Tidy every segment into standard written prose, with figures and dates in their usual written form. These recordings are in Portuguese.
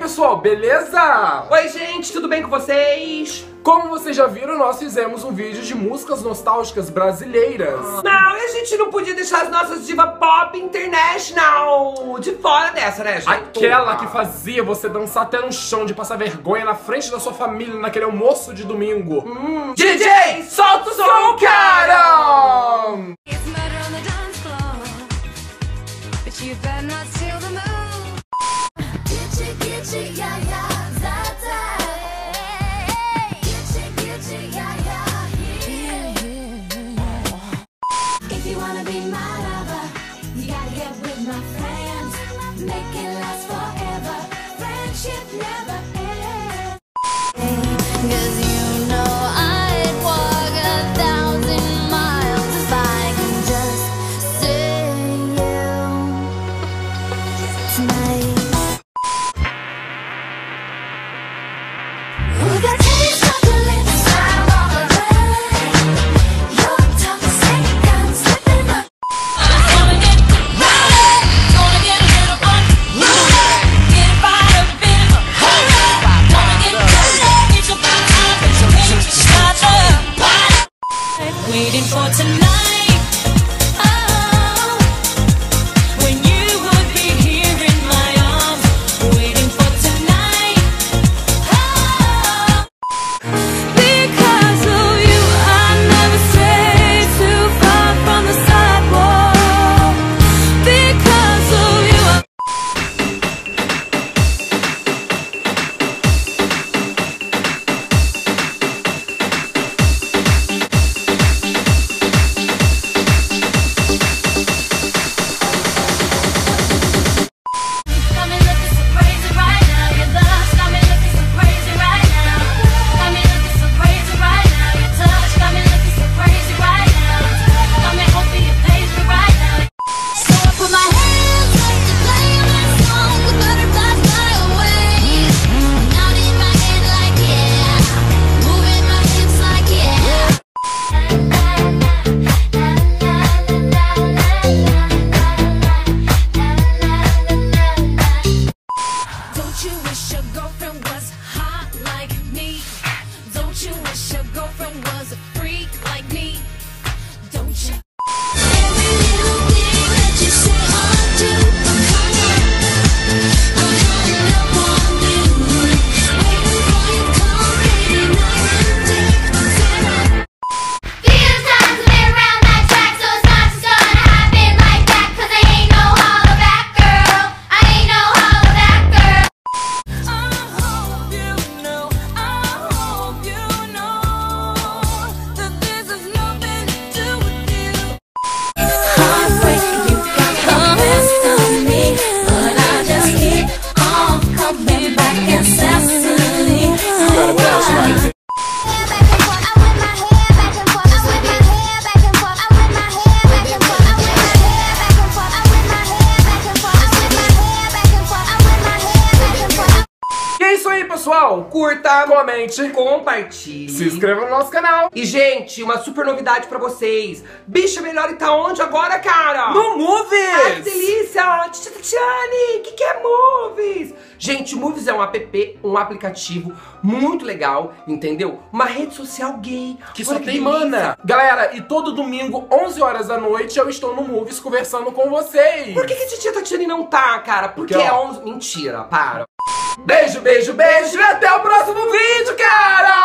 pessoal, beleza? Oi gente, tudo bem com vocês? Como vocês já viram, nós fizemos um vídeo de músicas nostálgicas brasileiras. Não, e a gente não podia deixar as nossas diva pop international de fora dessa, né, gente? Aquela que fazia você dançar até no chão, de passar vergonha na frente da sua família naquele almoço de domingo. DJ, solta o som, cara! Waiting for tonight, oh, when you would be here in my arms. Waiting for tonight, oh, because of you I never stray too far from the sidewalk. Because of you pessoal, curta, comente, compartilhe, Se inscreva no nosso canal. E gente, uma super novidade pra vocês. Bicha Melhor tá onde agora, cara? No Movies! Ai, que delícia! Tatiane, o que é Movies? Gente, o Movies é um app, um aplicativo muito legal, entendeu? Uma rede social gay. Que só tem mana. Galera, e todo domingo, 11 horas da noite, eu estou no Movies conversando com vocês. Por que a titia Tatiane não tá, cara? Porque Porque, é ó, 11... Mentira, para. Beijo, beijo, beijo e até o próximo vídeo, cara!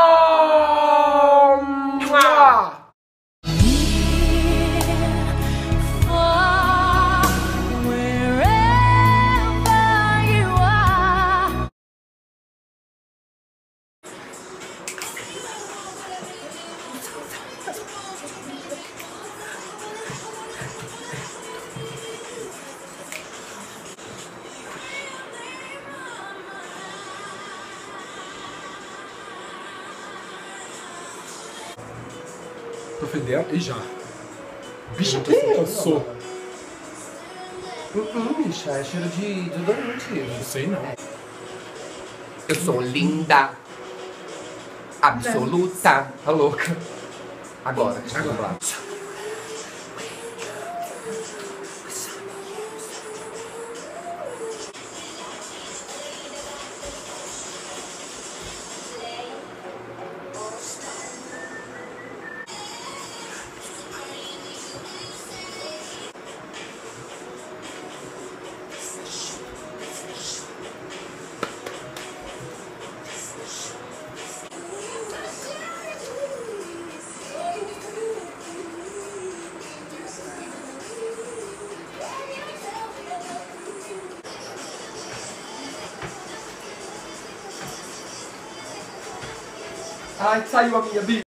Tô fedendo e já. Bicha, quem eu sou? Bicha, é cheiro de desodorante. Não sei não. Eu sou linda. Absoluta. Tá louca. Agora, vamos lá. Ai, saiu a minha, Bi.